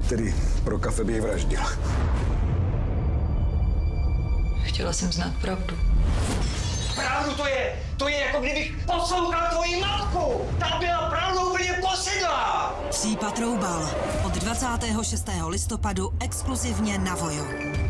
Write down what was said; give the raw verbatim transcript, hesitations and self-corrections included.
který pro kafe by ji vraždil. Chtěla jsem znát pravdu. Pravdu to je, to je jako kdybych poslouchal tvoji matku. Ta byla pravdou úplně posedlá. Případ Roubal od dvacátého šestého listopadu exkluzivně na Vojo.